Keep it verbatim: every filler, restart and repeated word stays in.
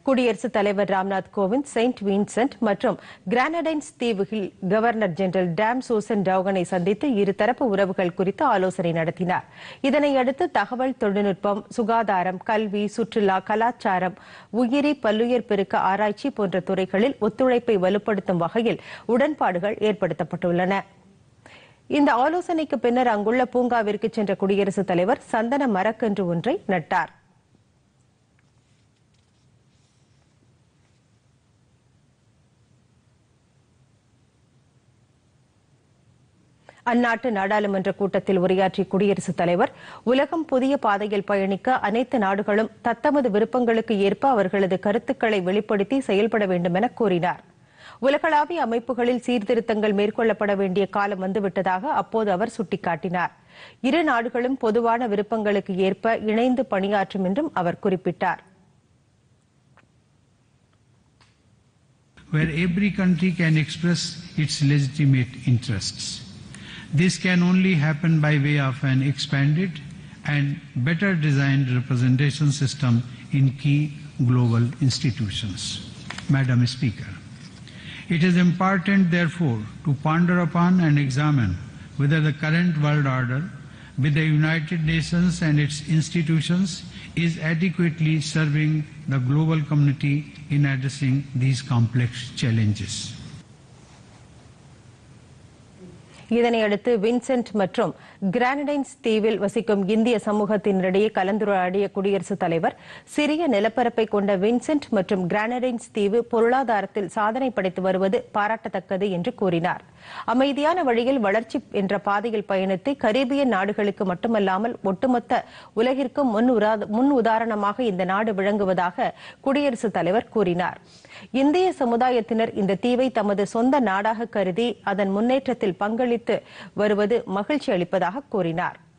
குடியரசுத் தலைவர் Ramnath Kovind Saint Vincent மற்றும் கிரானடைன்ஸ் தீவுகளில் கவர்னர் ஜெனரல் டாம் சூசன் டவுகனை சந்தித்து இருதரப்பு உறவுகள் குறித்து ஆலோசனை நடத்தினார். இதனையடுத்து தகவல் தொழில்நுட்பம், சுகாதாரம், கல்வி, சுற்றுலா, கலாச்சாரம், உயிரி பல்லுயிர் பெருக்க ஆராய்ச்சி போன்ற துறைகளில் ஒத்துழைப்பை வலுப்படுத்தும் வகையில் உடன்பாடுகள் ஏற்படுத்தப்பட்டுள்ளன. இந்த ஆலோசனைக்கு பின்னர் அங்குள்ள பூங்காவிற்கு சென்ற குடியரசுத் தலைவர் சந்தன மரக்கன்று ஒன்றை நட்டார். அந்நாட்டு நாடாளுமன்ற கூட்டத்தில் உரையாற்றிய குடியரசுத் தலைவர், உலகம் புதிய பாதையில் பயணிக்க அனைத்து நாடுகளும் தத்தமது விருப்பங்களுக்கு ஏற்ப அவர்களது கருத்துக்களை வெளிப்படுத்தி செயல்பட வேண்டும் என கூறினார். உலகளாவிய அமைப்புகளில் சீர்திருத்தங்கள் மேற்கொள்ளப்பட வேண்டிய காலம் வந்துவிட்டதாக அப்போது அவர் சுட்டிக்காட்டினார். இரு நாடுகளும் பொதுவான விருப்பங்களுக்கு ஏற்ப இணைந்து பணியாற்றும் என்றும் அவர் குறிப்பிட்டார். Where every country can express its legitimate interests. This can only happen by way of an expanded and better designed representation system in key global institutions. Madam Speaker, it is important therefore to ponder upon and examine whether the current world order with the United Nations and its institutions is adequately serving the global community in addressing these complex challenges. இதனையடுத்து Vincent மற்றும் Grenadines தீவில் வசிக்கும் இந்திய சமூகத்தினரிடையே கலந்துரையாடிய குடியரசுத் தலைவர், சிறிய நிலப்பரப்பை கொண்ட வின்சென்ட் மற்றும் கிரானடைன்ஸ் தீவு பொருளாதாரத்தில் சாதனை படைத்து வருவது பாராட்டத்தக்கது என்று கூறினார். அமைதியான வழியில் வளர்ச்சி என்ற பாதையில் பயணித்து கரீபியன் நாடுகளுக்கு மட்டுமல்லாமல் ஒட்டுமொத்த உலகிற்கும் முன் உதாரணமாக இந்த நாடு விளங்குவதாக குடியரசுத் தலைவர் கூறினார். இந்திய சமுதாயத்தினர் இந்த தீவை தமது சொந்த நாடாக கருதி அதன் முன்னேற்றத்தில் பங்களித்து வருவது மகிழ்ச்சி அளிப்பதாக கூறினார்.